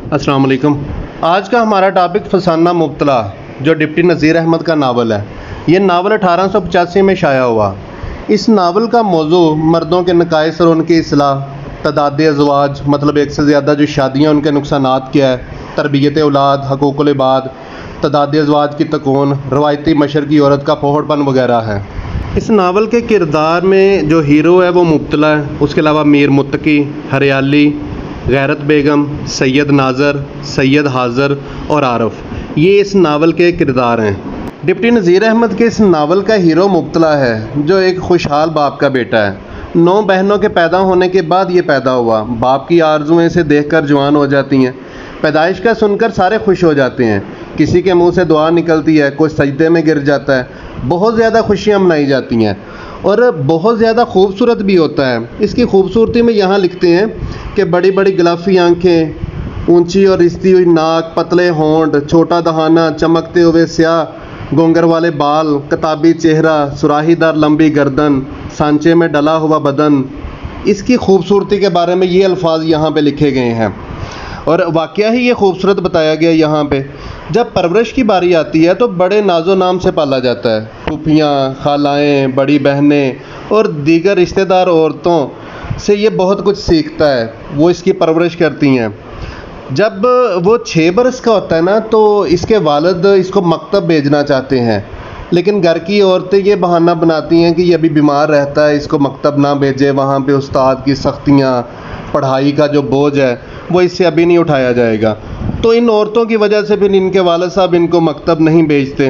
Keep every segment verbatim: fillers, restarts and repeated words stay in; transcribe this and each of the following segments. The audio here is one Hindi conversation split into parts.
अस्सलाम वालेकुम। आज का हमारा टॉपिक फसाना मुब्तला, जो डिप्टी नज़ीर अहमद का नावल है। ये नावल अठारह सौ पचासी में शाया हुआ। इस नावल का मौजू मर्दों के नकाइस और उनकी इस्लाह, तदाद अज़वाज मतलब एक से ज़्यादा जो शादियाँ उनके नुकसानात क्या है, तरबियत औलाद, हकूक़ुल इबाद, तदाद अज़वाज की तकून, रवायती मशरक़ी औरत का फोहड़पन वगैरह है। इस नावल के किरदार में जो हीरो है वो मुब्तला है। उसके अलावा मीर मुत्तकी, हरियाली, गैरत बेगम, सैयद नाज़र, सैयद हाज़र और आरफ, ये इस नावल के किरदार हैं। डिप्टी नज़ीर अहमद के इस नावल का हीरो मुब्तला है, जो एक खुशहाल बाप का बेटा है। नौ बहनों के पैदा होने के बाद ये पैदा हुआ। बाप की आरज़ुएं इसे देखकर जवान हो जाती हैं। पैदाइश का सुनकर सारे खुश हो जाते हैं। किसी के मुंह से दुआ निकलती है, कोई सजदे में गिर जाता है। बहुत ज़्यादा खुशियाँ मनाई जाती हैं और बहुत ज़्यादा खूबसूरत भी होता है। इसकी खूबसूरती में यहाँ लिखते हैं कि बड़ी बड़ी गिलाफी आँखें, ऊंची और रिश्ती हुई नाक, पतले होंठ, छोटा दहाना, चमकते हुए स्याह गोंगर वाले बाल, किताबी चेहरा, सुराहीदार लंबी गर्दन, सांचे में डला हुआ बदन। इसकी खूबसूरती के बारे में ये अल्फाज यहाँ पे लिखे गए हैं और वाक़या ही ये खूबसूरत बताया गया यहाँ पे। जब परवरिश की बारी आती है तो बड़े नाजो नाम से पाला जाता है। फूफियाँ, खालाएँ, बड़ी बहनें और दीगर रिश्तेदार औरतों से ये बहुत कुछ सीखता है। वो इसकी परवरिश करती हैं। जब वो छः बरस का होता है ना, तो इसके वालिद इसको मकतब भेजना चाहते हैं, लेकिन घर की औरतें ये बहाना बनाती हैं कि ये अभी बीमार रहता है, इसको मकतब ना भेजे, वहाँ पे उस्ताद की सख्तियाँ, पढ़ाई का जो बोझ है वो इससे अभी नहीं उठाया जाएगा। तो इन औरतों की वजह से फिर इनके वालिद साहब इनको मकतब नहीं भेजते।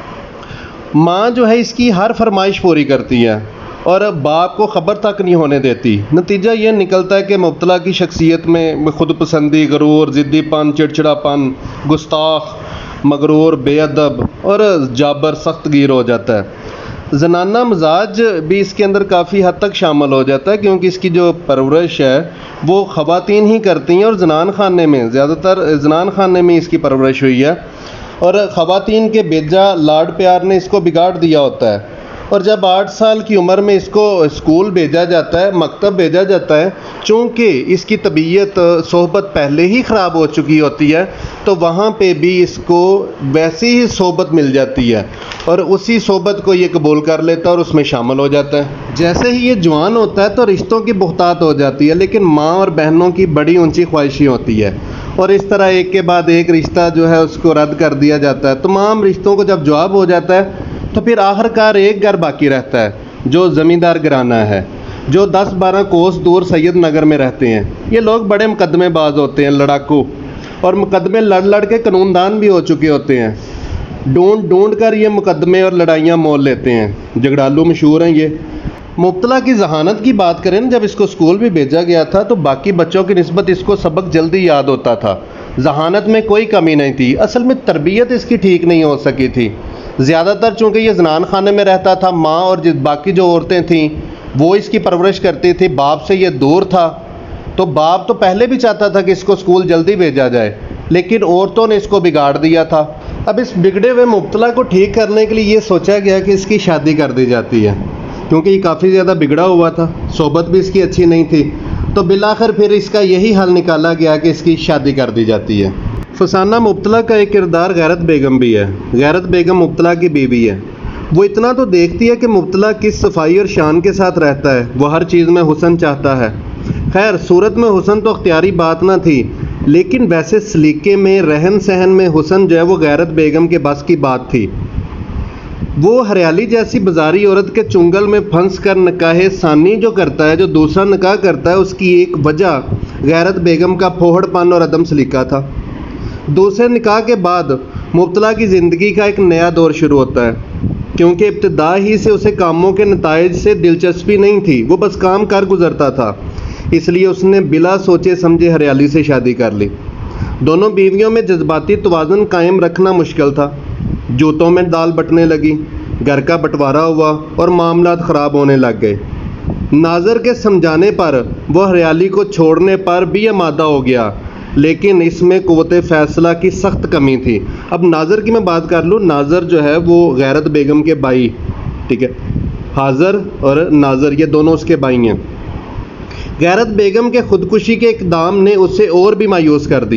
माँ जो है इसकी हर फरमाइश पूरी करती है और बाप को ख़बर तक नहीं होने देती। नतीजा ये निकलता है कि मुब्तला की शख्सियत में खुद पसंदी, गरूर, ज़िद्दीपन, चिड़चिड़ापन, गुस्ताख, मगरूर, बेअदब और जाबर सख्त गिर हो जाता है। जनाना मजाज भी इसके अंदर काफ़ी हद तक शामिल हो जाता है, क्योंकि इसकी जो परवरिश है वो ख़वातीन ही करती हैं और जनान खाने में, ज़्यादातर जनान खाने में इसकी परवरिश हुई है और ख़वातीन के बेजा लाड प्यार ने इसको बिगाड़ दिया होता है। और जब आठ साल की उम्र में इसको स्कूल भेजा जाता है, मकतब भेजा जाता है, चूँकि इसकी तबीयत सोहबत पहले ही ख़राब हो चुकी होती है, तो वहाँ पे भी इसको वैसी ही सोहबत मिल जाती है और उसी सोहबत को ये कबूल कर लेता है और उसमें शामिल हो जाता है। जैसे ही ये जवान होता है तो रिश्तों की बहुतात हो जाती है, लेकिन माँ और बहनों की बड़ी ऊँची ख्वाहिशी होती है और इस तरह एक के बाद एक रिश्ता जो है उसको रद्द कर दिया जाता है। तमाम रिश्तों को जब जवाब हो जाता है तो फिर आखिरकार एक घर बाकी रहता है, जो ज़मींदार घराना है, जो दस बारह कोस दूर सैयद नगर में रहते हैं। ये लोग बड़े मुकदमेबाज होते हैं, लड़ाकू, और मुकदमे लड़ लड़ के कानूनदान भी हो चुके होते हैं। ढूंढ ढूंढ कर ये मुकदमे और लड़ाइयाँ मोल लेते हैं। झगड़ालू मशहूर हैं ये। मुब्तला की जहानत की बात करें ना, जब इसको स्कूल भी भेजा गया था तो बाकी बच्चों की निस्बत इसको सबक जल्दी याद होता था। जहानत में कोई कमी नहीं थी। असल में तरबियत इसकी ठीक नहीं हो सकी थी। ज़्यादातर चूँकि ये जनान खाने में रहता था, माँ और जिस बाकी जो औरतें थीं वो इसकी परवरिश करती थी। बाप से ये दूर था, तो बाप तो पहले भी चाहता था कि इसको स्कूल जल्दी भेजा जाए, लेकिन औरतों ने इसको बिगाड़ दिया था। अब इस बिगड़े हुए मुब्तला को ठीक करने के लिए ये सोचा गया कि इसकी शादी कर दी जाती है, क्योंकि ये काफ़ी ज़्यादा बिगड़ा हुआ था, सोहबत भी इसकी अच्छी नहीं थी। तो बिलाखिर फिर इसका यही हल निकाला गया कि इसकी शादी कर दी जाती है। फसाना मुब्तला का एक किरदार गैरत बेगम भी है। गैरत बेगम मुब्तला की बीवी है। वो इतना तो देखती है कि मुब्तला किस सफाई और शान के साथ रहता है। वो हर चीज़ में हुस्न चाहता है। खैर, सूरत में हुस्न तो अख्तियारी बात ना थी, लेकिन वैसे सलीके में, रहन सहन में हुस्न जो है वो गैरत बेगम के बस की बात थी। वो हरियाली जैसी बाजारी औरत के चुंगल में फंस कर निकाह सानी जो करता है, जो दूसरा निकाह करता है, उसकी एक वजह गैरत बेगम का फोहड़पन और अदम सलीका था। दूसरे निकाह के बाद मुब्तला की ज़िंदगी का एक नया दौर शुरू होता है, क्योंकि इब्तिदा ही से उसे कामों के नताइज से दिलचस्पी नहीं थी। वो बस काम कर गुजरता था, इसलिए उसने बिला सोचे समझे हरियाली से शादी कर ली। दोनों बीवियों में जज्बाती तवाज़ुन कायम रखना मुश्किल था। जूतों में दाल बटने लगी, घर का बंटवारा हुआ और मामलात ख़राब होने लग गए। नाज़र के समझाने पर वह हरियाली को छोड़ने पर भी आमादा हो गया, लेकिन इसमें क़ुव्वत फ़ैसला की सख्त कमी थी। अब नाज़र की मैं बात कर लूँ। नाज़र जो है वो गैरत बेगम के भाई, ठीक है, हाज़र और नाज़र ये दोनों उसके भाई हैं। गैरत बेगम के खुदकुशी के इक़दाम ने उसे और भी मायूस कर दिया।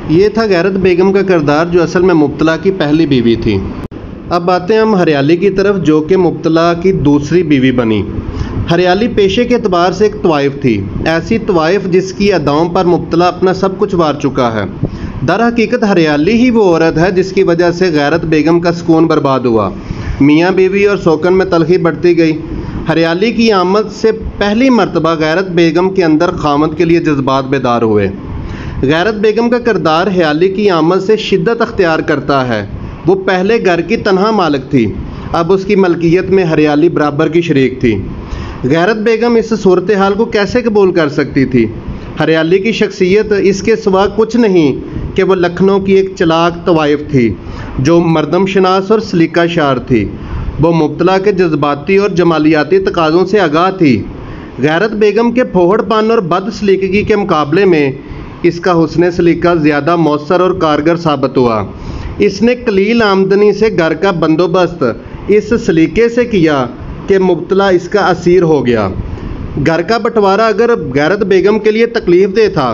ये था गैरत बेगम का किरदार, जो असल में मुब्तला की पहली बीवी थी। अब आते हैं हम हरियाली की तरफ, जो कि मुब्तला की दूसरी बीवी बनी। हरियाली पेशे के एतबार से एक तवाइफ थी, ऐसी तवाइफ जिसकी अदाओं पर मुब्तला अपना सब कुछ वार चुका है। दर हकीकत हरियाली ही वो औरत है जिसकी वजह से गैरत बेगम का सुकून बर्बाद हुआ। मियाँ बीवी और सोकन में तलखी बढ़ती गई। हरियाली की आमद से पहली मर्तबा गैरत बेगम के अंदर खामद के लिए जज्बात बेदार हुए। गैरत बेगम का किरदार हरियाली की आमद से शिद्दत अख्तियार करता है। वो पहले घर की तनहा मालिक थी, अब उसकी मलकियत में हरियाली बराबर की शरीक थी। गैरत बेगम इस सूरत हाल को कैसे कबूल कर सकती थी? हरियाली की शख्सियत इसके सिवा कुछ नहीं कि वह लखनऊ की एक चलाक तवाइफ थी, जो मर्दम शनास और सलीका शार थी। वो मुब्तला के जज्बाती और जमालियाती तकाज़ों से आगाह थी। गैरत बेगम के फोहड़पन और बद सलीकगी के मुकाबले में इसका हुस्न सलीका ज़्यादा मौसर और कारगर साबित हुआ। इसने कलील आमदनी से घर का बंदोबस्त इस सलीके से किया कि मुब्तला इसका असीर हो गया। घर का बंटवारा अगर गैरत बेगम के लिए तकलीफ़ दे था,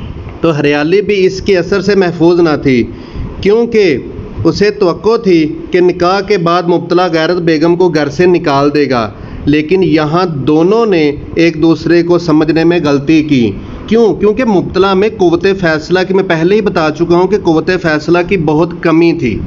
तो हरियाली भी इसके असर से महफूज ना थी, क्योंकि उसे तवक्को थी कि निकाह के बाद मुब्तला गैरत बेगम को घर से निकाल देगा। लेकिन यहाँ दोनों ने एक दूसरे को समझने में गलती की। क्यों? क्योंकि मुब्तला में कुव्वत फ़ैसला की, मैं पहले ही बता चुका हूँ कि कुव्वत फ़ैसला की बहुत कमी थी।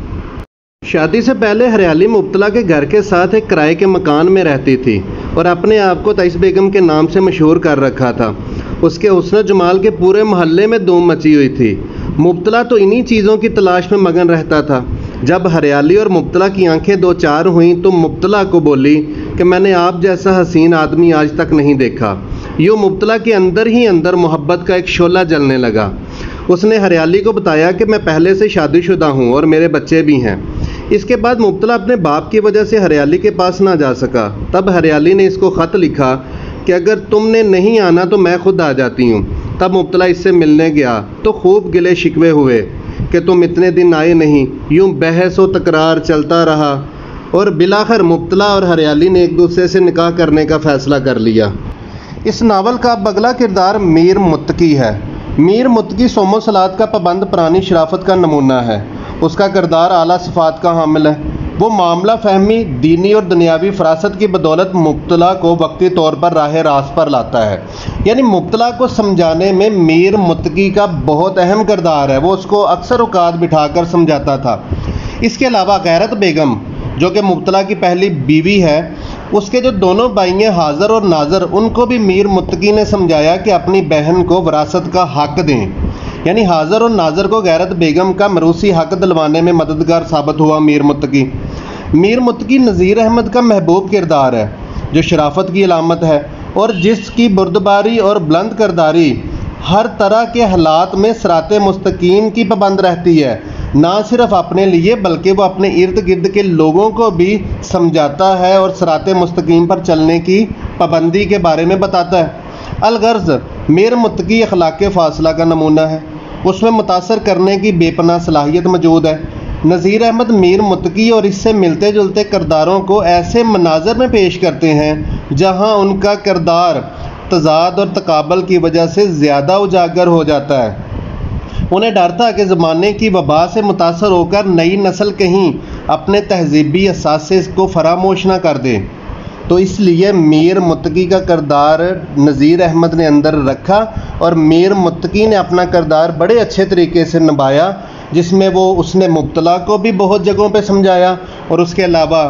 शादी से पहले हरियाली मुब्तला के घर के साथ एक किराए के मकान में रहती थी और अपने आप को तईस बेगम के नाम से मशहूर कर रखा था। उसके हुस्न जमाल के पूरे मोहल्ले में धूम मची हुई थी। मुब्तला तो इन्हीं चीज़ों की तलाश में मगन रहता था। जब हरियाली और मुब्तला की आंखें दो चार हुईं तो मुब्तला को बोली कि मैंने आप जैसा हसीन आदमी आज तक नहीं देखा। यूँ मुब्तला के अंदर ही अंदर मोहब्बत का एक शोला जलने लगा। उसने हरियाली को बताया कि मैं पहले से शादीशुदा हूँ और मेरे बच्चे भी हैं। इसके बाद मुब्तला अपने बाप की वजह से हरियाली के पास ना जा सका। तब हरियाली ने इसको ख़त लिखा कि अगर तुमने नहीं आना तो मैं खुद आ जाती हूँ। तब मुब्तला इससे मिलने गया तो खूब गिले शिकवे हुए कि तुम इतने दिन आए नहीं। यूँ बहस व तकरार चलता रहा और बिलाखिर मुब्तला और हरियाली ने एक दूसरे से निकाह करने का फ़ैसला कर लिया। इस नावल का अब अगला किरदार मीर मुत्तकी है। मीर मुत्तकी सोमो सलात का पाबंद पुरानी शराफत का नमूना है। उसका किरदार आला सिफ़ात का हामिल है। वो मामला फहमी, दीनी और दुनियावी फरासत की बदौलत मुब्तला को वक्ती तौर पर राह रास्त पर लाता है। यानी मुब्तला को समझाने में मीर मुत्तकी का बहुत अहम किरदार है। वो उसको अक्सर औकात बिठाकर समझाता था। इसके अलावा गैरत बेगम, जो कि मुब्तला की पहली बीवी है, उसके जो दोनों भाई हाज़र और नाज़र, उनको भी मीर मुत्तकी ने समझाया कि अपनी बहन को विरासत का हक़ दें। यानी हाज़र और नाज़र को गैरत बेगम का मरूसी हक़ दिलवाने में मददगार साबित हुआ मीर मुत्तकी। मीर मुत्तकी नज़ीर अहमद का महबूब किरदार है, जो शराफत की अलामत है और जिसकी बुर्दबारी और बुलंद किरदारी हर तरह के हालात में सिराते मुस्तकीम की पाबंद रहती है। ना सिर्फ अपने लिए बल्कि वो अपने इर्द गिर्द के लोगों को भी समझाता है और सिराते मुस्तकीम पर चलने की पाबंदी के बारे में बताता है। अलगर्ज़ मीर मुत्तकी अखलाक़ फ़ासिला का नमूना है। उसमें मुतासर करने की बेपनाह सलाहियत मौजूद है। नज़ीर अहमद मीर मुत्तकी और इससे मिलते जुलते किरदारों को ऐसे मनाज़र में पेश करते हैं जहाँ उनका किरदार तज़ाद और तकाबल की वजह से ज़्यादा उजागर हो जाता है। उन्हें डर था कि ज़माने की वबा से मुतासर होकर नई नस्ल कहीं अपने तहज़ीबी असासे को फरामोश ना कर दे, तो इसलिए मीर मुत्तकी का किरदार नज़ीर अहमद ने अंदर रखा और मीर मुत्तकी ने अपना किरदार बड़े अच्छे तरीके से निभाया, जिसमें वो उसने मुब्तला को भी बहुत जगहों पे समझाया और उसके अलावा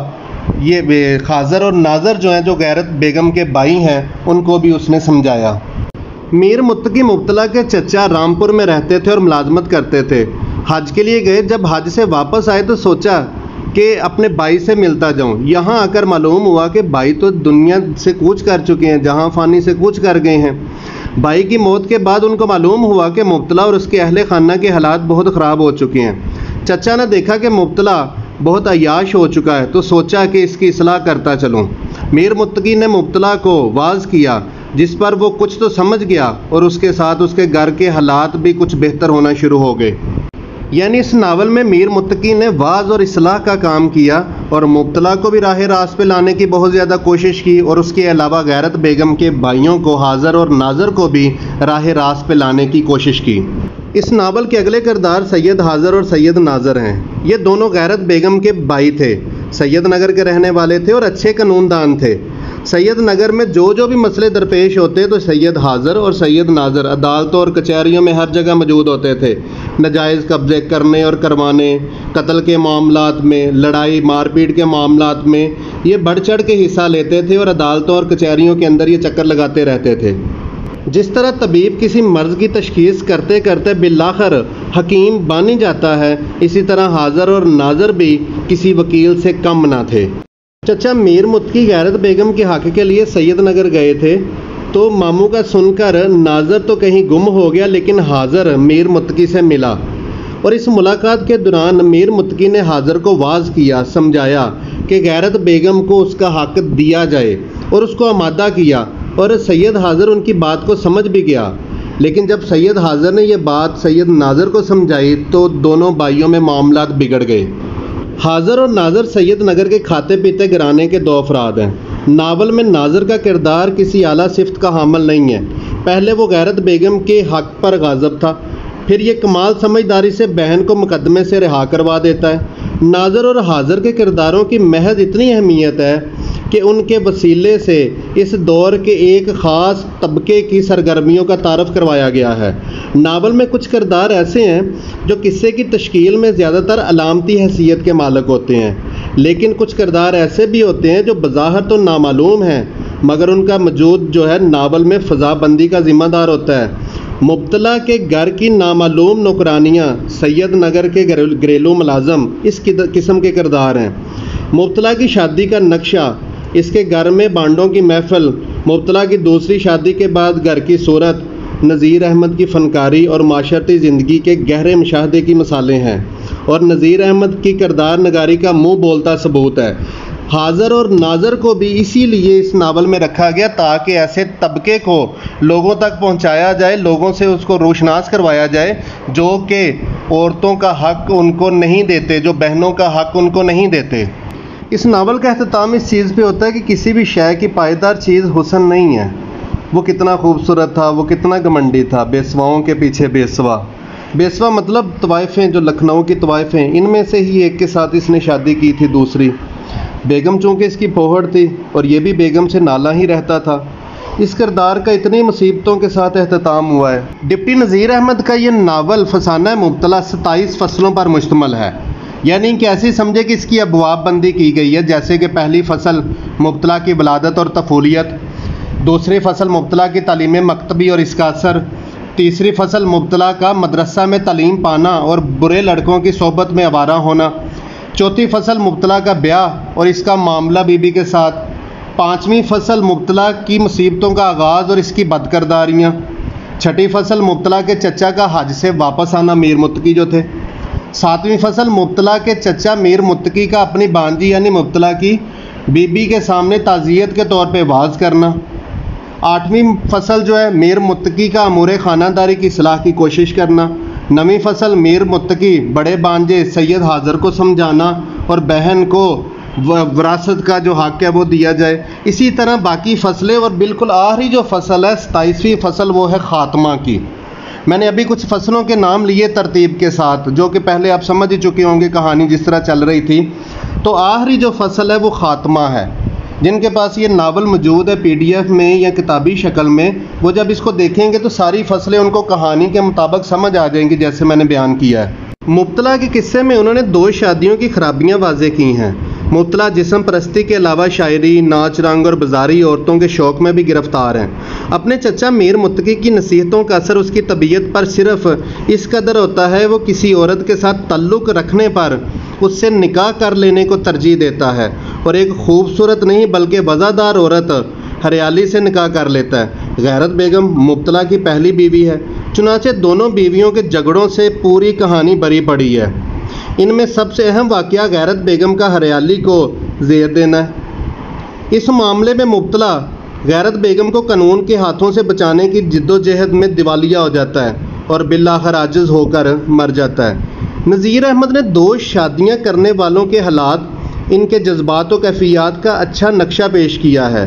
ये खाज़र और नाज़र जो हैं, जो गैरत बेगम के भाई हैं, उनको भी उसने समझाया। मीर मुत्तकी मुब्तला के चचा रामपुर में रहते थे और मुलाजमत करते थे। हज के लिए गए। जब हज से वापस आए तो सोचा कि अपने भाई से मिलता जाऊं। यहाँ आकर मालूम हुआ कि भाई तो दुनिया से कूच कर चुके हैं, जहाँ फ़ानी से कूच कर गए हैं। भाई की मौत के बाद उनको मालूम हुआ कि मुब्तला और उसके अहले खाना के हालात बहुत ख़राब हो चुके हैं। चचा ने देखा कि मुब्तला बहुत अयाश हो चुका है तो सोचा कि इसकी इस्लाह करता चलूँ। मीर मुत्तकी ने मुब्तला को वाज़ किया, जिस पर वो कुछ तो समझ गया और उसके साथ उसके घर के हालात भी कुछ बेहतर होना शुरू हो गए। यानी इस नावल में मीर मुत्तकी ने वाज़ और इस्लाह का काम किया और मुब्तला को भी राह रास्त पे लाने की बहुत ज़्यादा कोशिश की और उसके अलावा गैरत बेगम के भाइयों को हाज़र और नाज़र को भी राह रास्त पे लाने की कोशिश की। इस नावल के अगले किरदार सैयद हाज़र और सैयद नाज़र हैं। ये दोनों गैरत बेगम के भाई थे, सैयद नगर के रहने वाले थे और अच्छे कानूनदान थे। सैयद नगर में जो जो भी मसले दरपेश होते तो सैयद हाज़र और सैयद नाज़र अदालतों और कचहरियों में हर जगह मौजूद होते थे। नाजायज़ कब्ज़े करने और करवाने, कत्ल के मामलात में, लड़ाई मारपीट के मामलात में ये बढ़ चढ़ के हिस्सा लेते थे और अदालतों और कचहरियों के अंदर ये चक्कर लगाते रहते थे। जिस तरह तबीब किसी मर्ज़ की तशख़ीस करते करते बिलाखिर हकीम बन ही जाता है, इसी तरह हाज़र और नाज़र भी किसी वकील से कम ना थे। चचा मीर मुत्तकी गैरत बेगम के हक़ के लिए सैयद नगर गए थे तो मामू का सुनकर नाज़र तो कहीं गुम हो गया, लेकिन हाज़र मीर मुत्तकी से मिला और इस मुलाकात के दौरान मीर मुत्तकी ने हाज़र को वाज़ किया, समझाया कि गैरत बेगम को उसका हक़ दिया जाए और उसको आमादा किया। और सैयद हाज़र उनकी बात को समझ भी गया, लेकिन जब सैयद हाज़र ने यह बात सैयद नाज़र को समझाई तो दोनों भाइयों में मामलात बिगड़ गए। हाज़र और नाज़र सैयद नगर के खाते पीते घराने के दो अफराद हैं। नावल में नाज़र का किरदार किसी आला सिफ्त का हामिल नहीं है। पहले वो गैरत बेगम के हक़ पर गाज़ब था, फिर ये कमाल समझदारी से बहन को मुकदमे से रिहा करवा देता है। नाज़र और हाज़र के किरदारों की महज इतनी अहमियत है कि उनके वसीले से इस दौर के एक ख़ास तबके की सरगर्मियों का तारफ़ करवाया गया है। नावल में कुछ किरदार ऐसे हैं जो किस्से की तश्कील में ज़्यादातर अलामती हैसियत के मालिक होते हैं, लेकिन कुछ किरदार ऐसे भी होते हैं जो बज़ाहिर तो नामालूम हैं मगर उनका वजूद जो है नावल में फ़ज़ाबंदी का ज़िम्मेदार होता है। मुब्तला के घर की नामालूम नौकरानियाँ सैयद नगर के घरेलू मुलाज़म इस किस्म के किरदार हैं। मुब्तला की शादी का नक्शा, इसके घर में बांडों की महफिल, मुब्तला की दूसरी शादी के बाद घर की सूरत, नज़ीर अहमद की फ़नकारी और माशरती ज़िंदगी के गहरे मुशाहदे की मिसालें हैं और नज़ीर अहमद की किरदार नगारी का मुँह बोलता सबूत है। हाज़र और नाज़र को भी इसीलिए इस नावल में रखा गया ताकि ऐसे तबके को लोगों तक पहुंचाया जाए, लोगों से उसको रोशनास करवाया जाए जो कि औरतों का हक़ उनको नहीं देते, जो बहनों का हक़ उनको नहीं देते। इस नावल का अख्ताम इस चीज़ पे होता है कि किसी भी शय की पायदार चीज़ हुस्न नहीं है। वो कितना खूबसूरत था, वो कितना घमंडी था, बेसवाओं के पीछे बेसवा। बेसवा मतलब तवाइफ़ें, जो लखनऊ की तवाइफ़ें, इनमें से ही एक के साथ इसने शादी की थी। दूसरी बेगम चूँकि इसकी पोहड़ थी और ये भी बेगम से नाला ही रहता था। इस किरदार का इतनी मुसीबतों के साथ अख्ताम हुआ है। डिप्टी नज़ीर अहमद का ये नावल फसाना मुब्तला सत्ताईस फसलों पर मुश्तमल है, यानी कि ऐसी समझे कि इसकी अबवाब बंदी की गई है, जैसे कि पहली फसल मुब्तला की वलादत और तफूलियत, दूसरी फसल मुब्तला की तालीम मकतबी और इसका असर, तीसरी फसल मुब्तला का मदरसा में तालीम पाना और बुरे लड़कों की सोहबत में आवारा होना, चौथी फसल मुब्तला का ब्याह और इसका मामला बीबी के साथ, पाँचवीं फसल मुब्तला की मुसीबतों का आगाज़ और इसकी बदकिरदारियाँ, छठी फसल मुब्तला के चचा का हज से वापस आना मीर मुत्तकी जो थे, सातवीं फसल मुब्तला के चचा मीर मुत्तकी का अपनी बांजी यानी मुब्तला की बीबी के सामने ताज़ियत के तौर पे वाज करना, आठवीं फसल जो है मीर मुत्तकी का अमूर ख़ानादारी की सलाह की कोशिश करना, नवीं फसल मीर मुत्तकी बड़े बांजे सैयद हाज़र को समझाना और बहन को विरासत का जो हक़ है वो दिया जाए। इसी तरह बाकी फसलें और बिल्कुल आखिरी जो फसल है सताईसवीं फसल वो है ख़ात्मा की। मैंने अभी कुछ फसलों के नाम लिए तरतीब के साथ, जो कि पहले आप समझ ही चुके होंगे कहानी जिस तरह चल रही थी। तो आखिरी जो फसल है वो ख़ात्मा है। जिनके पास ये नावल मौजूद है पीडीएफ में या किताबी शक्ल में, वो जब इसको देखेंगे तो सारी फसलें उनको कहानी के मुताबिक समझ आ जाएंगी जैसे मैंने बयान किया है। मुब्तला के किस्से में उन्होंने दो शादियों की खराबियां वाज़े की हैं। मुब्तला जिस्म परस्ती के अलावा शायरी, नाच रंग और बाजारी औरतों के शौक़ में भी गिरफ्तार हैं। अपने चचा मीर मुत्तकी की नसीहतों का असर उसकी तबीयत पर सिर्फ इस कदर होता है, वो किसी औरत के साथ ताल्लुक़ रखने पर उससे निकाह कर लेने को तरजीह देता है और एक खूबसूरत नहीं बल्कि वज़ादार औरत हरियाली से निकाह कर लेता है। गैरत बेगम मुब्तला की पहली बीवी है, चुनाचे दोनों बीवियों के झगड़ों से पूरी कहानी भरी पड़ी है। इनमें सबसे अहम वाक़या गैरत बेगम का हरियाली को ज़ेर देना है। इस मामले में मुब्तला गैरत बेगम को कानून के हाथों से बचाने की जिद्दोजहद में दिवालिया हो जाता है और बिलाखिर आजिज़ होकर मर जाता है। नज़ीर अहमद ने दो शादियां करने वालों के हालात, इनके जज्बात व कैफियत का अच्छा नक्शा पेश किया है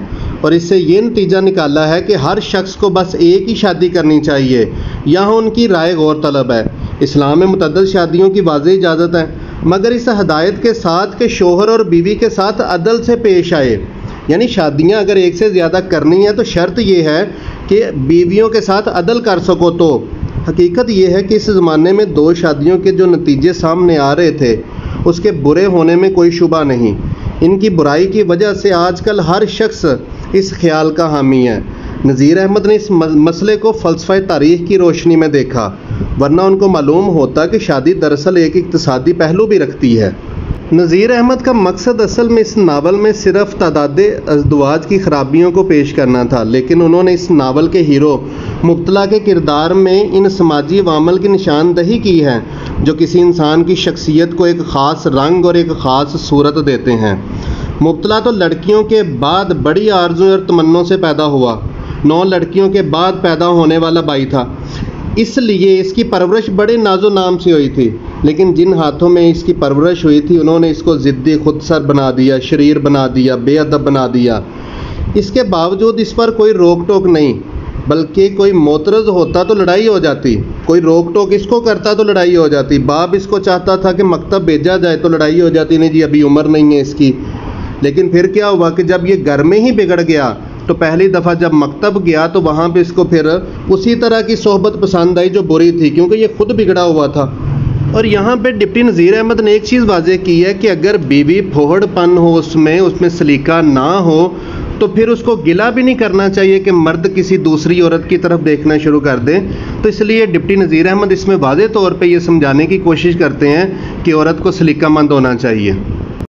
और इससे ये नतीजा निकाला है कि हर शख्स को बस एक ही शादी करनी चाहिए। यहाँ उनकी राय गौर तलब है। इस्लाम में मुतअद्दिद शादियों की वाज़ेह इजाज़त है, मगर इस हदायत के साथ कि शोहर और बीवी के साथ अदल से पेश आए, यानी शादियाँ अगर एक से ज़्यादा करनी है तो शर्त यह है कि बीवियों के साथ अदल कर सको। तो हकीकत यह है कि इस ज़माने में दो शादियों के जो नतीजे सामने आ रहे थे उसके बुरे होने में कोई शुबा नहीं। इनकी बुराई की वजह से आजकल हर शख्स इस ख्याल का हामी है। नज़ीर अहमद ने इस मसले को फ़लसफ़े तारीख़ की रोशनी में देखा, वरना उनको मालूम होता कि शादी दरअसल एक इक़्तिसादी पहलू भी रखती है। नज़ीर अहमद का मकसद असल में इस नावल में सिर्फ तादादे अज़दवाज की ख़राबियों को पेश करना था, लेकिन उन्होंने इस नावल के हीरो मुब्तला के किरदार में इन समाजी अवामल की निशानदही की है जो किसी इंसान की शख्सियत को एक ख़ास रंग और एक ख़ास सूरत देते हैं। मुब्तला तो लड़कियों के बाद बड़ी आरज़ू और तमन्नों से पैदा हुआ, नौ लड़कियों के बाद पैदा होने वाला भाई था, इसलिए इसकी परवरिश बड़े नाजो नाम से हुई थी। लेकिन जिन हाथों में इसकी परवरिश हुई थी उन्होंने इसको ज़िद्दी, खुदसर बना दिया, शरीर बना दिया, बेअदब बना दिया। इसके बावजूद इस पर कोई रोक टोक नहीं, बल्कि कोई मोतरज़ होता तो लड़ाई हो जाती, कोई रोक टोक इसको करता तो लड़ाई हो जाती। बाप इसको चाहता था कि मकतब भेजा जाए तो लड़ाई हो जाती, नहीं जी अभी उम्र नहीं है इसकी। लेकिन फिर क्या हुआ कि जब ये घर में ही बिगड़ गया तो पहली दफ़ा जब मकतब गया तो वहाँ पे इसको फिर उसी तरह की सोहबत पसंद आई जो बुरी थी, क्योंकि ये खुद बिगड़ा हुआ था। और यहाँ पे डिप्टी नज़ीर अहमद ने एक चीज़ वाज़ेह की है कि अगर बीवी फोहड़पन हो, उसमें उसमें सलीका ना हो, तो फिर उसको गिला भी नहीं करना चाहिए कि मर्द किसी दूसरी औरत की तरफ देखना शुरू कर दे। तो इसलिए डिप्टी नज़ीर अहमद इसमें वाज़ेह तौर पे ये समझाने की कोशिश करते हैं कि औरत को सलीकामंद होना चाहिए।